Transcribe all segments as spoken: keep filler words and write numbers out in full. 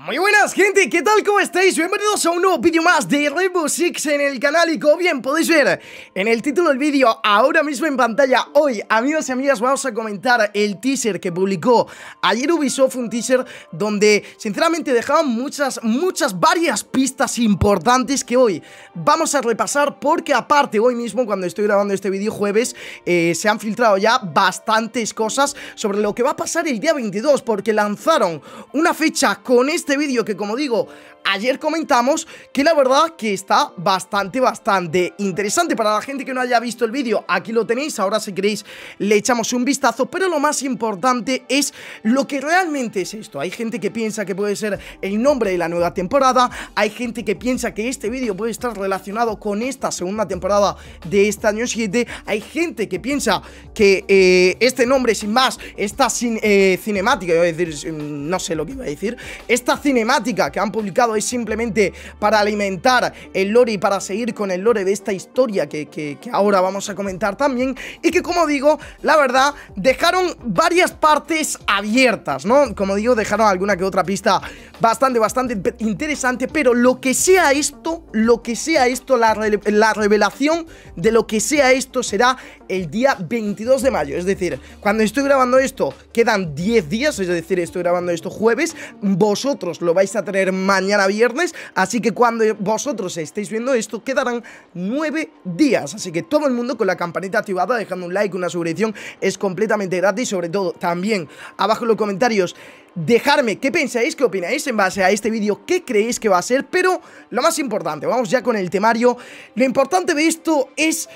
Muy buenas gente, ¿qué tal? ¿Cómo estáis? Bienvenidos a un nuevo vídeo más de Rainbow Six en el canal. Y como bien podéis ver en el título del vídeo ahora mismo en pantalla, hoy, amigos y amigas, vamos a comentar el teaser que publicó ayer Ubisoft. Un teaser donde sinceramente dejaban muchas, muchas, varias pistas importantes que hoy vamos a repasar, porque aparte hoy mismo, cuando estoy grabando este vídeo jueves, eh, se han filtrado ya bastantes cosas sobre lo que va a pasar el día veintidós, porque lanzaron una fecha con este vídeo que, como digo, ayer comentamos, que la verdad que está bastante, bastante interesante. Para la gente que no haya visto el vídeo, aquí lo tenéis. Ahora, si queréis, le echamos un vistazo. Pero lo más importante es lo que realmente es esto. Hay gente que piensa que puede ser el nombre de la nueva temporada. Hay gente que piensa que este vídeo puede estar relacionado con esta segunda temporada de este año siete. Hay gente que piensa que eh, este nombre, sin más, esta cin eh, cinemática, iba a decir, no sé lo que iba a decir, esta cinemática que han publicado es simplemente para alimentar el lore y para seguir con el lore de esta historia que, que, que ahora vamos a comentar también. Y que, como digo, la verdad, dejaron varias partes abiertas, ¿no? Como digo, dejaron alguna que otra pista bastante, bastante interesante. Pero lo que sea esto, lo que sea esto, la, re la revelación de lo que sea esto será el día veintidós de mayo. Es decir, cuando estoy grabando esto quedan diez días, es decir, estoy grabando esto jueves, vosotros lo vais a tener mañana viernes, así que cuando vosotros estéis viendo esto quedarán nueve días. Así que todo el mundo con la campanita activada, dejando un like, una suscripción, es completamente gratis. Sobre todo, también abajo en los comentarios, dejarme qué pensáis, qué opináis en base a este vídeo, qué creéis que va a ser. Pero lo más importante, vamos ya con el temario. Lo importante de esto es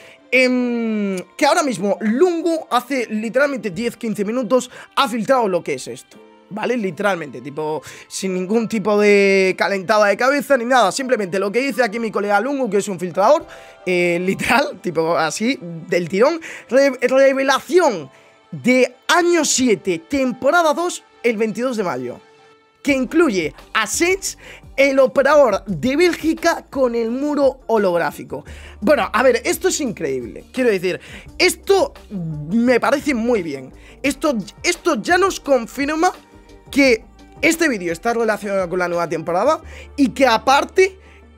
eh, que ahora mismo Lungu hace literalmente diez quince minutos ha filtrado lo que es esto, ¿vale? Literalmente, tipo, sin ningún tipo de calentada de cabeza ni nada. Simplemente lo que dice aquí mi colega Lungu, que es un filtrador, eh, literal, tipo así, del tirón. Re revelación de año siete, temporada dos, el veintidós de mayo, que incluye a Sage, el operador de Bélgica con el muro holográfico. Bueno, a ver, esto es increíble. Quiero decir, esto me parece muy bien. Esto, esto ya nos confirma que este vídeo está relacionado con la nueva temporada y que aparte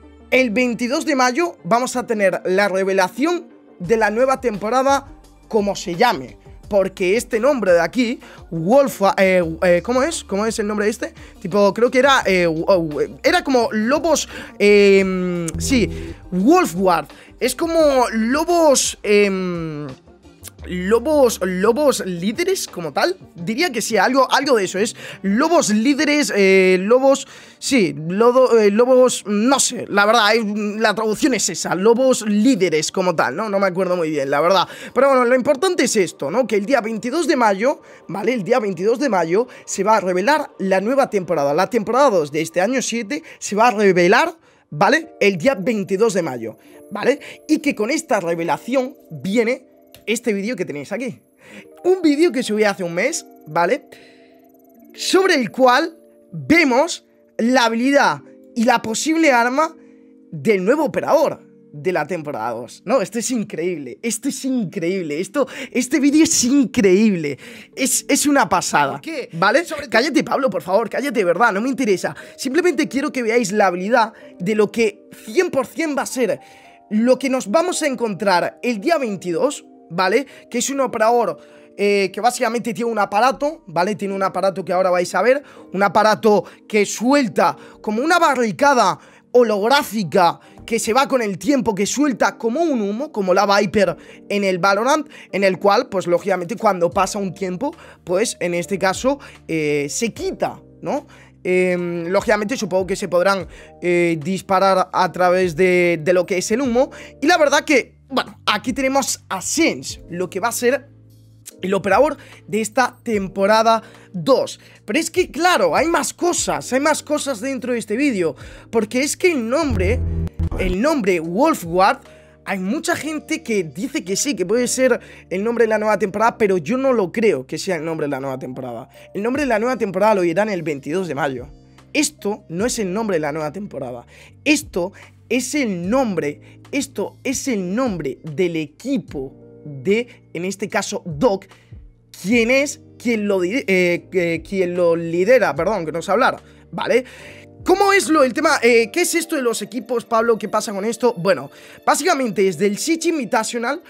el veintidós de mayo vamos a tener la revelación de la nueva temporada, como se llame. Porque este nombre de aquí, Wolf, eh, eh, ¿cómo es? ¿Cómo es el nombre de este? Tipo, creo que era, eh, era como lobos, eh, sí, Wolfguard. Es como lobos, eh, Lobos, lobos líderes como tal. Diría que sí, algo, algo de eso. Es lobos líderes, eh, lobos, sí, lodo, eh, lobos, no sé, la verdad, la traducción es esa, lobos líderes como tal, ¿no? No me acuerdo muy bien, la verdad. Pero bueno, lo importante es esto, ¿no? Que el día veintidós de mayo, ¿vale? El día veintidós de mayo se va a revelar la nueva temporada. La temporada dos de este año siete se va a revelar, ¿vale? El día veintidós de mayo, ¿vale? Y que con esta revelación viene este vídeo que tenéis aquí. Un vídeo que subí hace un mes, ¿vale? Sobre el cual vemos la habilidad y la posible arma del nuevo operador de la temporada dos. No, esto es increíble. Esto es increíble. Esto, este vídeo es increíble. Es, es una pasada. ¿Por qué? ¿Vale? Cállate, Pablo, por favor. Cállate, de verdad. No me interesa. Simplemente quiero que veáis la habilidad de lo que cien por cien va a ser lo que nos vamos a encontrar el día veintidós, ¿vale? Que es un operador eh, que básicamente tiene un aparato, ¿vale? Tiene un aparato que ahora vais a ver. Un aparato que suelta como una barricada holográfica que se va con el tiempo, que suelta como un humo, como la Viper en el Valorant, en el cual, pues lógicamente, cuando pasa un tiempo, pues en este caso eh, se quita, ¿no? Eh, lógicamente supongo que se podrán eh, disparar a través de, de lo que es el humo. Y la verdad que, bueno, aquí tenemos a Sense, lo que va a ser el operador de esta temporada dos. Pero es que, claro, hay más cosas, hay más cosas dentro de este vídeo. Porque es que el nombre, el nombre Wolfguard, hay mucha gente que dice que sí, que puede ser el nombre de la nueva temporada, pero yo no lo creo que sea el nombre de la nueva temporada. El nombre de la nueva temporada lo dirán el veintidós de mayo. Esto no es el nombre de la nueva temporada. Esto es el nombre, esto es el nombre del equipo de, en este caso, Doc, quien es quien lo, eh, eh, quien lo lidera, perdón, que no sé hablar, ¿vale? ¿Cómo es lo el tema? Eh, ¿Qué es esto de los equipos, Pablo? ¿Qué pasa con esto? Bueno, básicamente desde el Siege Invitational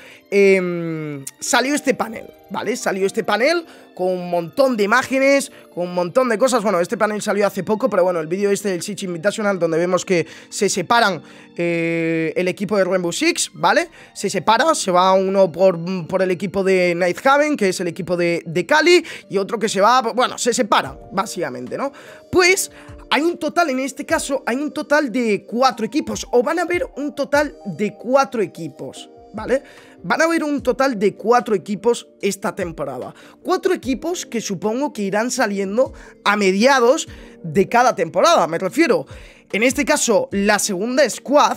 eh, salió este panel, ¿vale? Salió este panel con un montón de imágenes, con un montón de cosas. Bueno, este panel salió hace poco, pero bueno, el vídeo este del Siege Invitational, donde vemos que se separan eh, el equipo de Rainbow Six, ¿vale? Se separa, se va uno por, por el equipo de Nighthaven, que es el equipo de, de Cali, y otro que se va, bueno, se separan, básicamente, ¿no? Pues hay un total, en este caso, hay un total de cuatro equipos, o van a haber un total de cuatro equipos, ¿vale? Van a haber un total de cuatro equipos esta temporada. Cuatro equipos que supongo que irán saliendo a mediados de cada temporada, me refiero. En este caso, la segunda squad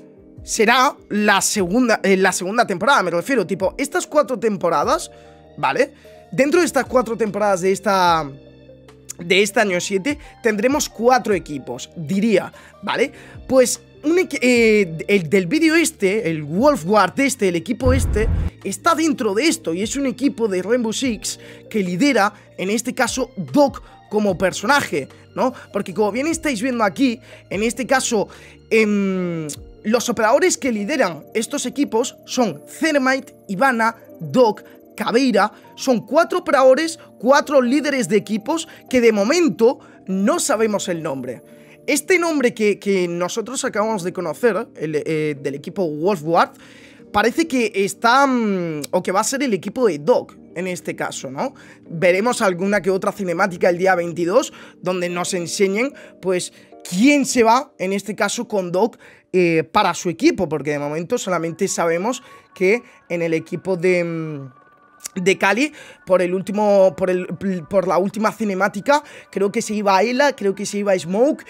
será la segunda, eh, la segunda temporada, me refiero, tipo, estas cuatro temporadas, ¿vale? Dentro de estas cuatro temporadas de esta... de este año siete, tendremos cuatro equipos, diría, ¿vale? Pues un eh, el del vídeo este, el Wolfguard este, el equipo este, está dentro de esto y es un equipo de Rainbow Six que lidera, en este caso, Doc como personaje, ¿no? Porque como bien estáis viendo aquí, en este caso, eh, los operadores que lideran estos equipos son Thermite, Ivana, Doc, Caveira. Son cuatro operadores, cuatro líderes de equipos que de momento no sabemos el nombre. Este nombre que, que nosotros acabamos de conocer, el, eh, del equipo Wolfguard, parece que está, mmm, o que va a ser el equipo de Doc, en este caso, ¿no? Veremos alguna que otra cinemática el día veintidós, donde nos enseñen, pues, quién se va, en este caso, con Doc eh, para su equipo, porque de momento solamente sabemos que en el equipo de... Mmm, de Cali, por el último, por, el, por la última cinemática, creo que se iba a Ela, creo que se iba a Smoke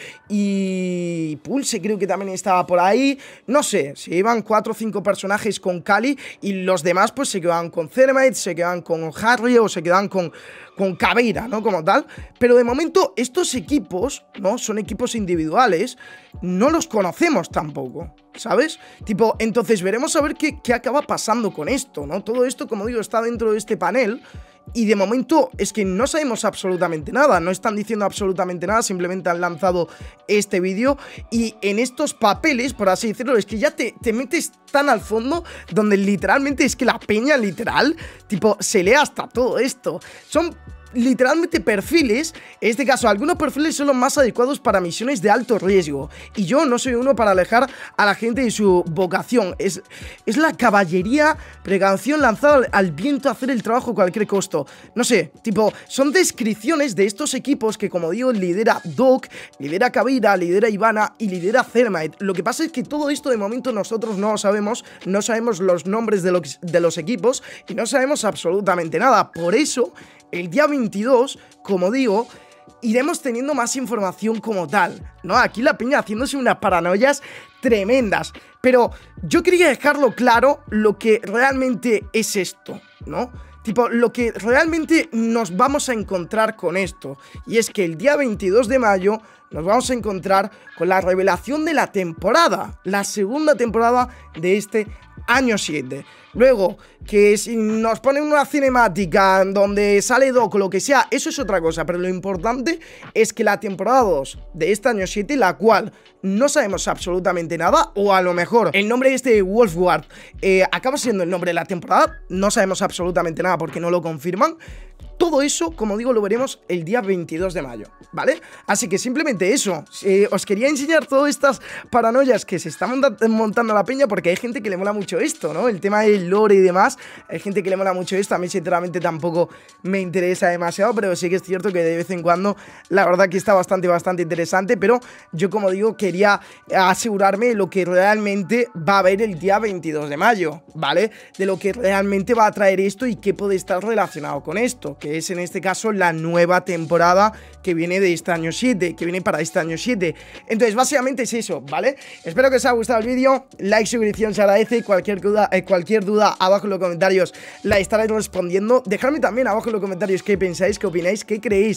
y Pulse creo que también estaba por ahí, no sé, se iban cuatro o cinco personajes con Cali y los demás pues se quedaban con Thermite, se quedaban con Harry o se quedaban con, con Caveira, ¿no? Como tal, pero de momento estos equipos, ¿no? Son equipos individuales, no los conocemos tampoco, ¿sabes? Tipo, entonces veremos a ver qué, qué acaba pasando con esto, ¿no? Todo esto, como digo, está dentro de este panel y de momento es que no sabemos absolutamente nada, no están diciendo absolutamente nada, simplemente han lanzado este vídeo y en estos papeles, por así decirlo, es que ya te, te metes tan al fondo donde literalmente es que la peña literal, tipo, se lee hasta todo esto. Son literalmente perfiles, en este caso algunos perfiles son los más adecuados para misiones de alto riesgo y yo no soy uno para alejar a la gente de su vocación, es, es la caballería, precaución lanzada al, al viento a hacer el trabajo a cualquier costo, no sé, tipo, son descripciones de estos equipos que como digo lidera Doc, lidera Caveira, lidera Ivana y lidera Thermite. Lo que pasa es que todo esto de momento nosotros no lo sabemos, no sabemos los nombres de los, de los equipos y no sabemos absolutamente nada, por eso el día veintidós, como digo, iremos teniendo más información como tal, ¿no? Aquí la peña haciéndose unas paranoias tremendas, pero yo quería dejarlo claro lo que realmente es esto, ¿no? Tipo, lo que realmente nos vamos a encontrar con esto, y es que el día veintidós de mayo nos vamos a encontrar con la revelación de la temporada, la segunda temporada de este año siete. Luego, que si nos ponen una cinemática donde sale Doc o lo que sea, eso es otra cosa, pero lo importante es que la temporada dos de este año siete, la cual no sabemos absolutamente nada, o a lo mejor el nombre de este Wolfguard eh, acaba siendo el nombre de la temporada, no sabemos absolutamente nada porque no lo confirman. Todo eso, como digo, lo veremos el día veintidós de mayo, ¿vale? Así que simplemente eso, eh, os quería enseñar todas estas paranoias que se están montando a la peña porque hay gente que le mola mucho esto, ¿no? El tema del lore y demás, hay gente que le mola mucho esto, a mí sinceramente tampoco me interesa demasiado, pero sí que es cierto que de vez en cuando la verdad que está bastante, bastante interesante, pero yo como digo, quería asegurarme de lo que realmente va a haber el día veintidós de mayo, ¿vale? De lo que realmente va a traer esto y qué puede estar relacionado con esto, que es en este caso la nueva temporada que viene de este año siete, que viene para este año siete. Entonces básicamente es eso, ¿vale? Espero que os haya gustado el vídeo, like, suscripción se agradece, cualquier duda, eh, cualquier duda abajo en los comentarios la estaré respondiendo. Dejadme también abajo en los comentarios qué pensáis, qué opináis, qué creéis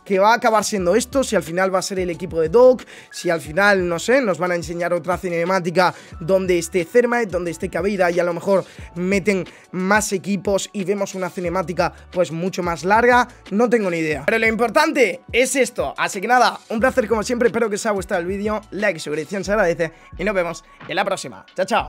que va a acabar siendo esto, si al final va a ser el equipo de Doc, si al final, no sé, nos van a enseñar otra cinemática donde esté Thermite, donde esté Caveira y a lo mejor meten más equipos y vemos una cinemática pues mucho más larga, no tengo ni idea. Pero lo importante es esto, así que nada, un placer como siempre, espero que os haya gustado el vídeo, like y suscripción se agradece y nos vemos en la próxima. Chao, chao.